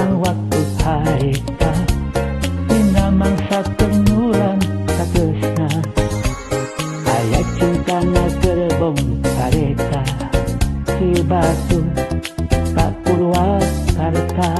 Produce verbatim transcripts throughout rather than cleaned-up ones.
Sepanjang waktu harita dina mangsa kenulang katresna aya cintana gerbong kareta si batu ka Purwakarta.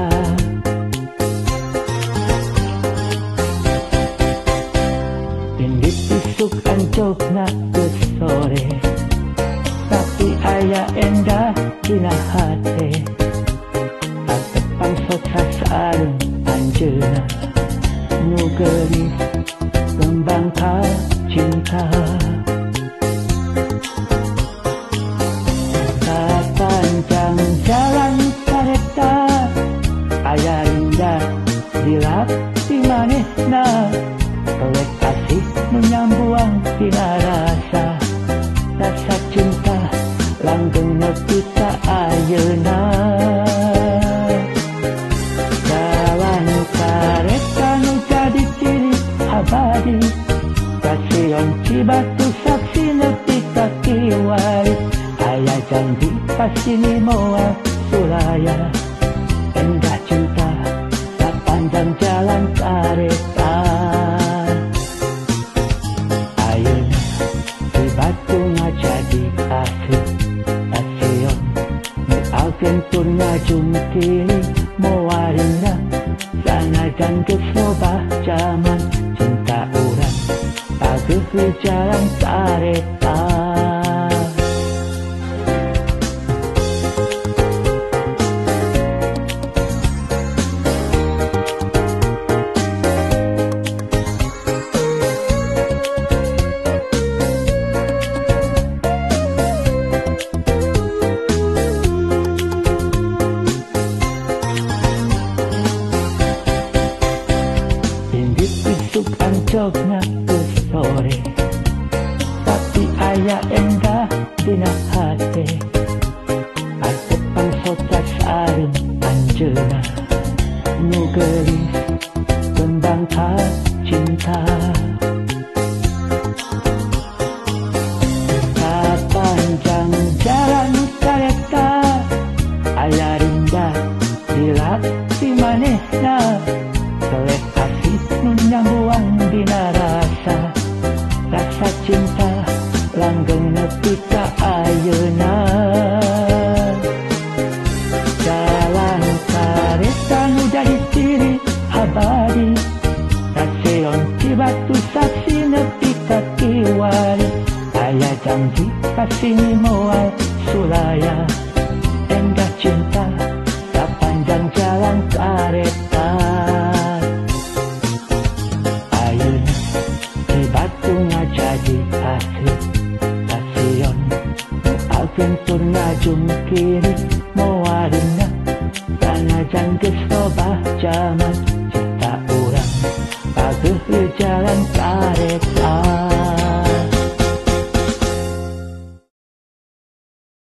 Indit isuk ancokna geus sore tapi aya endah dina hate pangsot sasareun anjeunna nu geulis kembang ka cinta. Sepanjang jalan kareta aya indah dilap di manehna oleh kasih nu nyambuang dina rasa rasa cinta langgeng nepi ka ayeuna. Abadi Stasiun Cibatu saksi nepi ka kiwari aya janji pasti moal Suraya endah cinta sepanjang jalan kareta. Ayeuna Cibatu ngajadi asli stasiun nu agentur ngajungkili moalina sanajan geus lobah jaman cinta urang ageuh di jalan kareta. Ancokna geus sore tapi aya endah dina hate asep pangsot sasareun anjeunna nu geulis kembang ka cinta. Sepanjang jalan kareta aya indah dilap di manehna oleh kasih nu nyambuang dina rasa rasa cinta langgeng nepi ka ayeuna. Jalan kareta nu jadi ciri abadi stasiun Cibatu saksi nepi ka kiwari aya janji kasih moal Suraya endah cinta sepanjang jalan kareta. Cibatu ngajadi asli stasiun nu agentur ngajungkiri moalina sanajan geus lobah jaman